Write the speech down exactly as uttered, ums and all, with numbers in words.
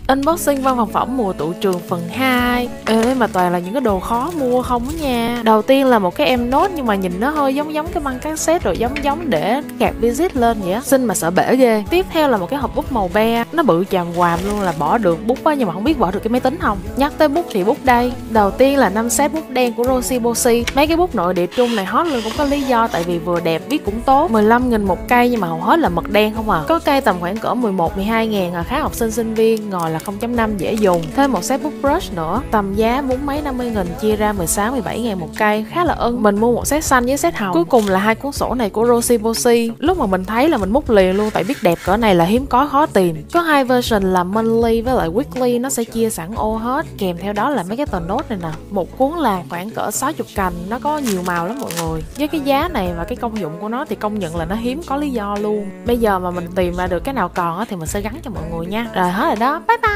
Unboxing văn phòng phẩm mùa tụ trường phần hai. Ê mà toàn là những cái đồ khó mua không á nha. Đầu tiên là một cái em nốt nhưng mà nhìn nó hơi giống giống cái băng cassette rồi giống giống để gạt visit lên vậy á. Xinh mà sợ bể ghê. Tiếp theo là một cái hộp bút màu be. Nó bự chàm quàm luôn, là bỏ được bút á nhưng mà không biết bỏ được cái máy tính không. Nhắc tới bút thì bút đây. Đầu tiên là năm set bút đen của Rosie Bossy. Mấy cái bút nội địa trung này hot luôn cũng có lý do, tại vì vừa đẹp viết cũng tốt. mười lăm nghìn một cây nhưng mà hầu hết là mực đen không à. Có cây tầm khoảng cỡ mười một mười hai ngàn à, khá học sinh sinh viên, ngòi là không chấm năm dễ dùng. Thêm một set bút brush nữa, tầm giá bốn mấy năm mươi nghìn chia ra mười sáu mười bảy ngàn một cây, khá là ưng. Mình mua một set xanh với set hồng. Cuối cùng là hai cuốn sổ này của Rosie Bossy. Lúc mà mình thấy là mình múc liền luôn, tại biết đẹp cỡ này là hiếm có khó tìm. Có hai version là monthly với lại weekly, nó sẽ chia sẵn ô hết, kèm theo đó là mấy cái tờ nốt này nè. Một cuốn là khoảng cỡ sáu mươi cành, nó có nhiều màu lắm mọi người. Với cái giá này và cái công dụng của nó thì công nhận là nó hiếm có lý do luôn. Bây giờ mà mình tìm ra được cái nào còn á thì mình sẽ gắn cho mọi người nha. Rồi hết rồi đó, bye bye.